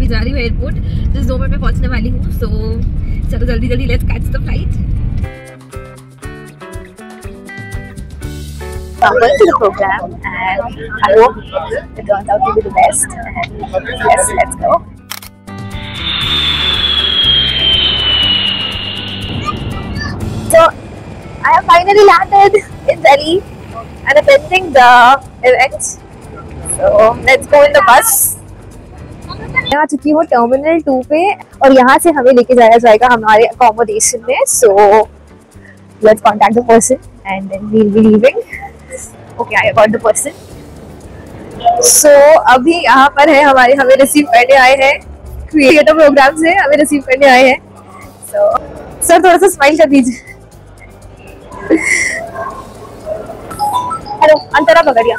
जा रही हूँ एयरपोर्ट, जिस 2 मिनट में पहुंचने वाली हूँ। सो चलो जल्दी जल्दी let's catch the flight. I'm going to the program and I hope it turns out to be the best. And yes, let's go. So I have finally landed in Delhi and attending the event. So let's go in the bus. मैं आ चुकी हूँ terminal 2 पे और यहाँ से हमें लेके जाया जाएगा हमारे अकोमोडेशन में. So let's contact the person and then we'll be leaving. Okay, I got the person. So अभी यहाँ पर है हमें रिसीव करने आए हैं क्रिएटर प्रोग्राम से, हमें रिसीव करने आए हैं. So सर थोड़ा सा स्माइल कर दीजिए. हेलो, अंतरा पकड़िया.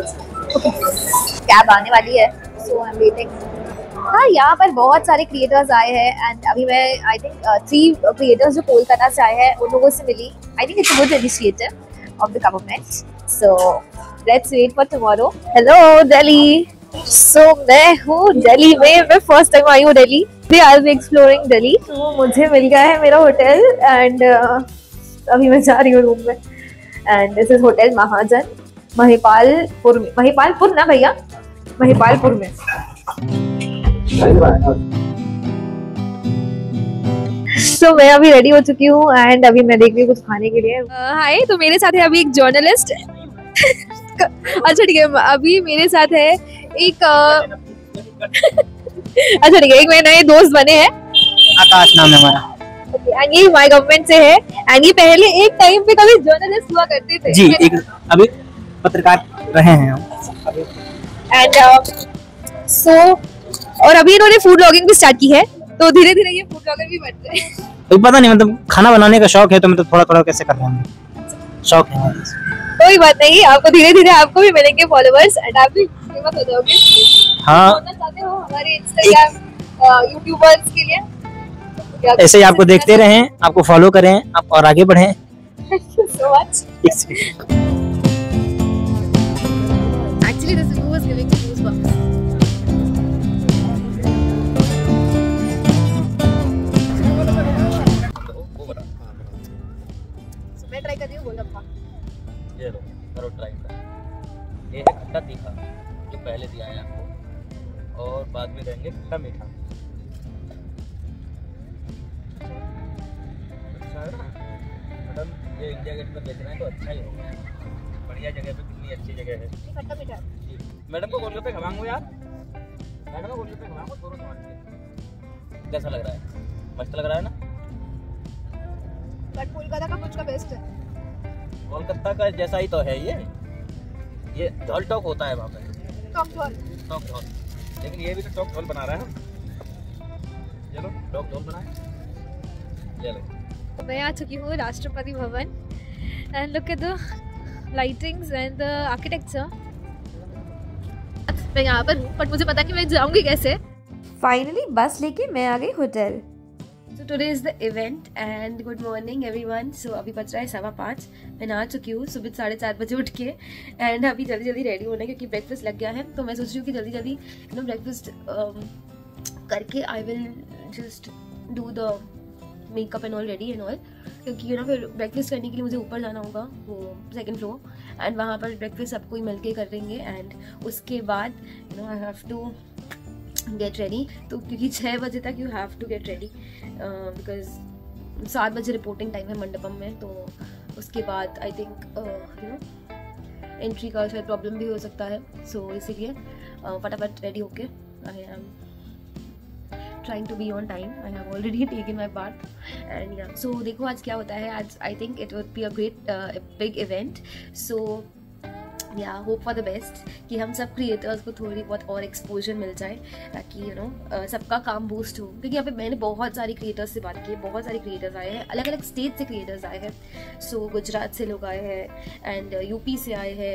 कैब आने वाली है. So I'm waiting. हाँ, यहाँ पर बहुत सारे क्रिएटर्स आए हैं एंड अभी मैं आई थिंक 3 क्रिएटर्स जो कोलकाता से आए हैं उन लोगों से मिली. I think it's a good initiative of the government. So let's wait for tomorrow. Hello Delhi. So मैं हूँ दिल्ली में, मैं फर्स्ट टाइम आई हूँ Delhi. I'll be exploring Delhi. तो मुझे मिल गया है मेरा होटल एंड अभी मैं जा रही हूँ रूम में. And this is hotel Mahajan, Mahipalpur में. महिपालपुर ना भैया, महिपालपुर में. So मैं अभी रेडी हो चुकी हूँ एंड अभी मैं देख रही हूँ कुछ खाने के लिए. हाय, तो मेरे साथ है अभी एक जर्नलिस्ट. अच्छा ठीक है, अभी मेरे साथ है एक अच्छा ठीक है, एक मेरे नए दोस्त बने हैं. आकाश नाम है हमारा. एंड ये माय गवर्नमेंट से है एंड ये पहले एक टाइम पे कभी जर्नलिस्ट हुआ करते थे. जी, एक अभी पत्रकार रहे हैं हम. एंड सो और अभी इन्होंने फूड ब्लॉगिंग भी स्टार्ट की है, तो धीरे धीरे ये फूड ब्लॉगर भी बन रहे हैं. पता नहीं, मतलब खाना बनाने का शौक है तो मतलब थोड़ा थोड़ा कैसे कर रहे हैं, शौक है. कोई बात नहीं, आपको धीरे धीरे आपको भी मिलेंगे फॉलोअर्स एंड आप भी फेमस हो जाओगे. हाँ, बनना चाहते हो हमारे इंस्टाग्राम यूट्यूबर्स के लिए? ऐसे ही आपको देखते रहें, आपको फॉलो करें, आप और आगे बढ़ें. Thank you so much. Actually this view is giving me goosebumps. मैं ट्राई कर रही हूँ गोलगप्पा. ये लो, करो ट्राई. ये है खट्टा तीखा जो पहले दिया है आपको, और बाद में देंगे खट्टा मीठा. अच्छा है ना मैडम, ये इंडिया गेट पर बेच रहे हैं तो अच्छा ही होगा. बढ़िया जगह पे, कितनी अच्छी जगह है. खट्टा मीठा. मैडम को गोलगप्पे खवाऊंगा यार. मैडम को गोलगप्पे खवाऊंगा, दोनों समझ के. कैसा लग रहा है? मस्त लग रहा है ना. बट कोलकाता का कुछ का बेस्ट है. कोलकाता का जैसा ही तो है ये झोल टॉक होता है वहाँ पे. टॉक झोल. लेकिन ये भी तो टॉक झोल बना रहा है. चलो टॉक झोल बनाए. चलो, मैं आ चुकी हूँ Rashtrapati Bhavan and look at the lightings and the architecture. मैं यहाँ पर हूँ बट मुझे पता नहीं मैं जाऊँगी कैसे. फाइनली बस लेके मैं आ गई hotel. So today is the event and good morning everyone. So अभी बज रहा है 5:15. मैं नहा चुकी हूँ सुबह 4:30 बजे उठ के एंड अभी जल्दी जल्दी रेडी होना है क्योंकि ब्रेकफास्ट लग गया है. तो मैं सोच रही हूँ कि जल्दी जल्दी ब्रेकफास्ट करके I will just do the makeup and all ready and all, क्योंकि फिर ब्रेकफास्ट करने के लिए मुझे ऊपर जाना होगा, वो 2nd फ्लोर, एंड वहाँ पर ब्रेकफास्ट सबको ही मिल के कर देंगे. एंड उसके बाद I have to get ready. तो क्योंकि 6 बजे तक you have to get ready because 7 बजे रिपोर्टिंग टाइम है मंडपम में. तो उसके बाद आई थिंक एंट्री का शायद प्रॉब्लम भी हो सकता है. सो इसीलिए फटाफट रेडी होके I am trying to be on time. I have already taken my bath and yeah. So देखो आज क्या होता है. आज I think it would be a great big event. So yeah hope for the best कि हम सब creators को थोड़ी बहुत और एक्सपोजर मिल जाए ताकि सबका काम बूस्ट हो. क्योंकि यहाँ पे मैंने बहुत सारे क्रिएटर्स से बात की है, बहुत सारे क्रिएटर्स आए हैं, अलग अलग स्टेट से क्रिएटर्स आए हैं. सो गुजरात से लोग आए हैं एंड यूपी से आए हैं.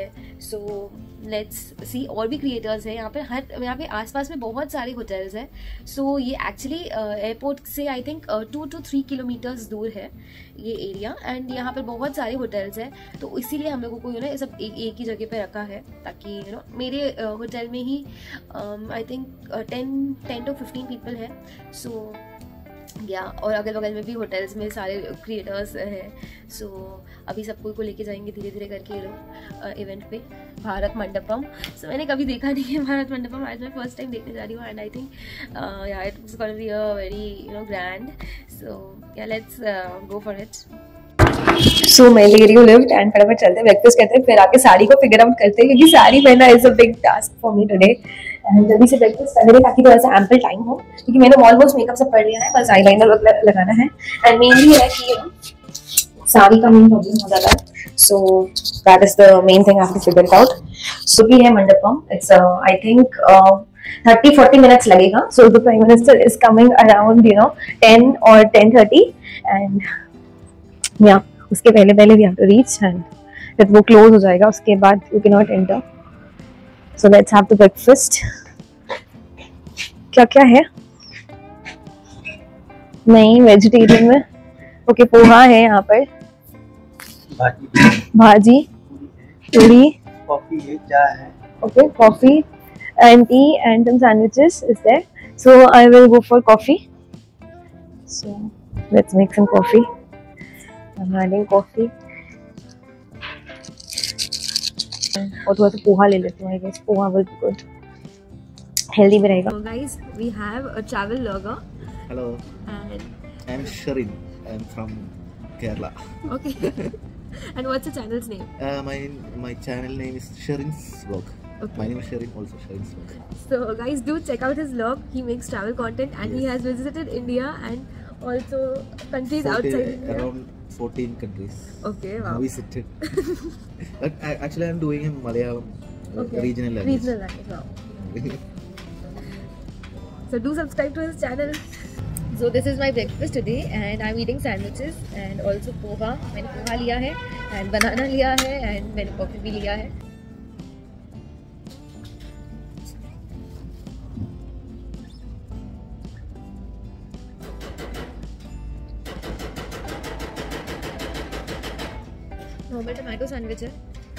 सो लेट्स सी, और भी क्रिएटर्स हैं यहाँ पे। यहाँ पे आसपास में बहुत सारे होटल्स हैं। सो ये एक्चुअली एयरपोर्ट से आई थिंक 2 to 3 किलोमीटर्स दूर है ये एरिया, एंड यहाँ पर बहुत सारे होटल्स हैं। तो इसीलिए हम लोगों को ये सब एक ही जगह पे रखा है, ताकि मेरे होटल में ही आई थिंक 10 to 15 पीपल है। सो या और अगल बगल में भी होटल्स में सारे क्रिएटर्स हैं। सो अभी सबको को लेके जाएंगे धीरे धीरे करके लोग इवेंट पे, भारत मंडपम। सो मैंने कभी देखा नहीं है भारत मंडपम, आज मैं फर्स्ट टाइम देखने जा रही हूँ, एंड आई थिंक यार it's gonna be a very grand. So yeah let's go for it. So मैं ले रही हूँ लिफ्ट एंड फटाफट चलते हैं, ब्रेकफास्ट करते हैं, फिर आके साड़ी को फिगर आउट करते हैं, क्योंकि साड़ी पहनना is a big task for me today. And जल्दी से ब्रेकफास्ट कर लेंगे ताकि थोड़ा सा एम्पल टाइम हो, क्योंकि मैंने ऑलमोस्ट मेकअप सब कर लिया है, बस आईलाइनर लगाना है। एंड मेनली है कि साड़ी का मेन प्रॉब्लम हो जाता है, so that is the main thing I have to figure it out. सुबह है Mandapam, it's I think 30-40 minutes लगेगा। So the prime minister is coming around 10 or 10:30 and yeah उसके पहले we have to reach, and जब वो close हो जाएगा उसके बाद you can not enter. So let's have the breakfast. क्या क्या है? नहीं, वेजिटेरियन में ओके, पोहा है यहाँ पर, भाजी, पूरी, कॉफी है, चाय है, okay, coffee and tea and some sandwiches is there. So I will go for coffee. So let's make some coffee. I'm adding coffee. और थोड़ा सा पोहा ले लेती हूँ, I guess poha will be good. Healthy भी रहेगा. So guys, we have a travel vlogger. Hello, And I'm Sharin. I'm from Kerala. okay. And what's your channel's name? My channel name is Sharin's Vlog. Okay. My name is Sharin, also Sharin's Vlog. So guys, do check out his vlog. He makes travel content, and he has visited India and also countries outside India. Around 14 countries. Okay, wow. Visited. But actually, I'm doing in Malayalam regional language. Regional language, wow. So do subscribe to his channel. So this is my breakfast today, and I'm eating sandwiches and also poha. मैंने पोहा लिया है, and banana लिया है, and मैंने coffee भी लिया है. Normal tomato sandwich है.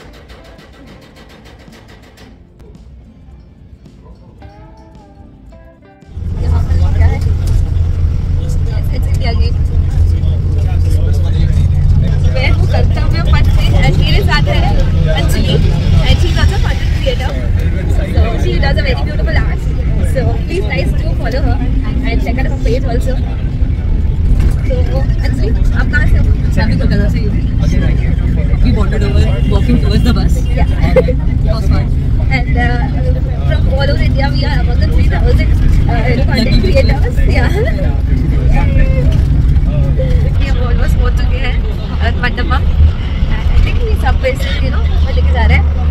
यहाँ पर क्या है? It's India Gate. मैं हूँ कर्तव्य पथ से, and मेरे साथ है Anjali, and she's also a content creator. So she does a very beautiful art. So please guys do follow her and check out her page also. So Anjali, आप कहाँ से हो? I'm Kolkata से हूँ. We wandered over, walking towards the bus. Yeah. Was fun. And from all over India, we are among the 3,000 content creators. Yeah. ये हम almost पहुंच चुके हैं Mandapam. And I think we सब पैसे लेके जा रहे हैं.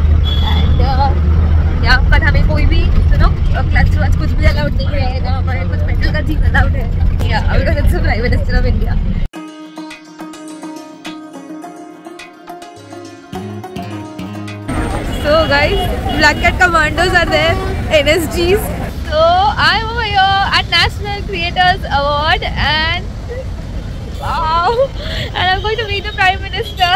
And यहाँ पर हमें कोई भी क्लच वच कुछ भी अलाउड नहीं है. यहाँ पर कुछ मेटल का चीज अलाउड है. Yeah, because it's the Prime Minister of India. So guys, Black Cat Commandos are there, NSGs. So I'm over here at National Creators Award, and wow, and I'm going to meet the Prime Minister.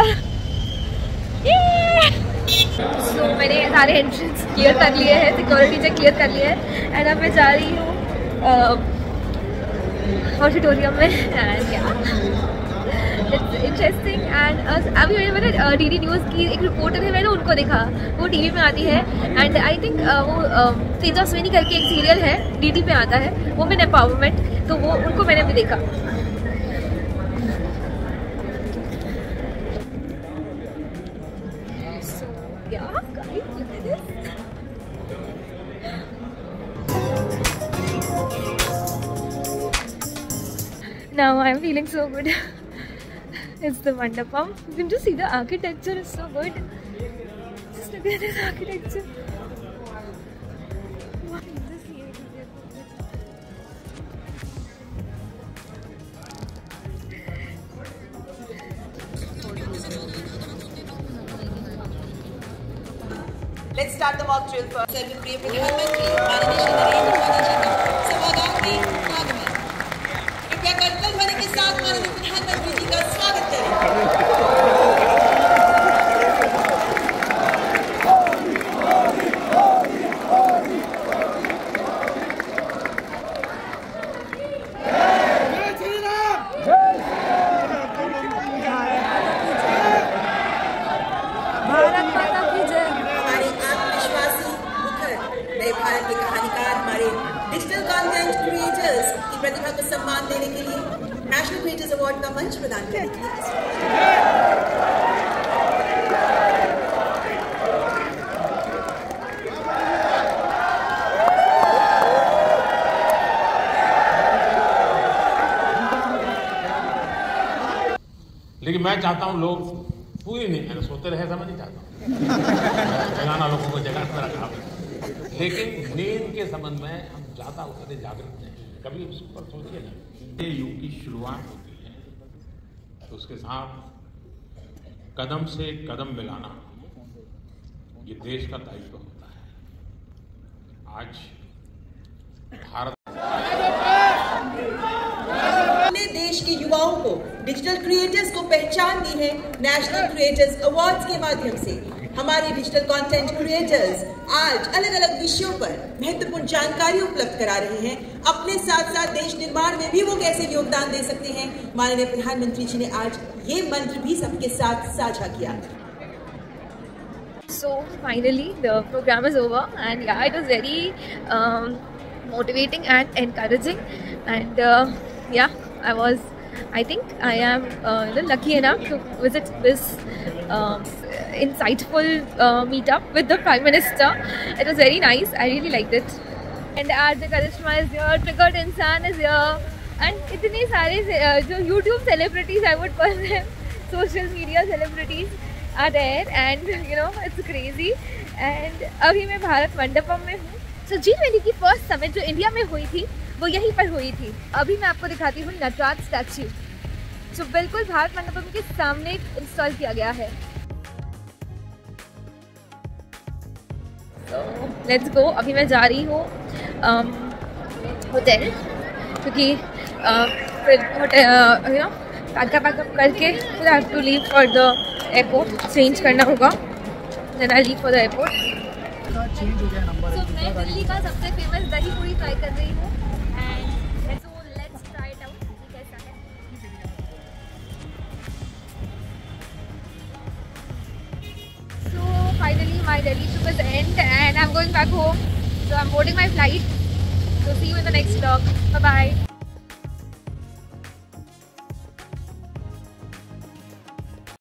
Yeah! So मैंने सारे entrance clear कर लिए हैं, security check clear कर लिए हैं, and अब मैं जा रही हूँ ऑडिटोरियम में. And it's interesting. एंड अभी मैंने डीडी न्यूज़ की एक रिपोर्टर है, मैंने उनको देखा, वो टीवी में आती है. एंड आई थिंक वो तेजस्विनी करके एक सीरियल है, डीडी पे आता है, वुमेन एम्पावरमेंट, तो वो उनको मैंने अभी देखा. So yeah, guys, look at this. Now I'm feeling so good. It's the Mandapam. You can just see the architecture is so good. Just look at this architecture. Wow, this here. Let's start the mock drill first. सर्वप्रिय प्रधानमंत्री माननीय श्री नरेंद्र मोदी जी का सभागार में आगमन। कृपया करतल ध्वनि के साथ माननीय प्रधानमंत्री जी का स्वागत करें। भारत के कहानीकार हमारे डिजिटल कंटेंट क्रिएटर्स की प्रतिभा को सम्मान देने के लिए नेशनल क्रिएटर्स अवार्ड का मंच प्रदान करने के लिए लेकिन मैं चाहता हूं लोग पूरी नहीं सोते रहे ऐसा मैं नहीं चाहता हूं जगाना लोगों को जगह पर रखा, लेकिन नींद के संबंध में हम ज्यादा उतने जागृत नहीं। कभी उस पर सोचिए ना, ये युग की शुरुआत होती है तो उसके साथ कदम से कदम मिलाना ये देश का दायित्व होता है। आज भारत अपने देश के युवाओं को, डिजिटल क्रिएटर्स को पहचान दी है नेशनल क्रिएटर्स अवार्ड्स के माध्यम से। हमारे डिजिटल कंटेंट क्रिएटर्स आज अलग अलग विषयों पर महत्वपूर्ण जानकारी उपलब्ध करा रहे हैं। अपने साथ साथ देश निर्माण में भी वो कैसे योगदान दे सकते हैं, माननीय प्रधानमंत्री जी ने आज ये मंत्र भी सबके साथ साझा किया। So finally the program is over and yeah, it was very motivating and encouraging and yeah, I think I am lucky enough to visit this insightful meetup with the Prime Minister. It was very nice. I really liked it. And RJ Karishma is here, Triggered Insan is here, and इतने सारे जो YouTube celebrities I would call them, social media celebrities are there, and you know it's crazy. And अभी मैं भारत मंडपम में हूँ. So G20 की first summit जो India में हुई थी वो यहीं पर हुई थी। अभी मैं आपको दिखाती हूँ नटराज स्टैच्यू जो बिल्कुल भारत मंडपम के सामने इंस्टॉल किया गया है। Let's go. अभी मैं जा रही हूँ होटल, क्योंकि फिर होटल यू नो पैकअप करके फिर I have to leave for the airport, change करना होगा, then I leave for the airport. तो मैं दिल्ली का सबसे फेमस दही पूरी ट्राई कर रही हूँ and so let's try it out कि कैसा है। So finally my Delhi trip is end and I'm going back home. So I'm boarding my flight. So see you in the next vlog. Bye bye.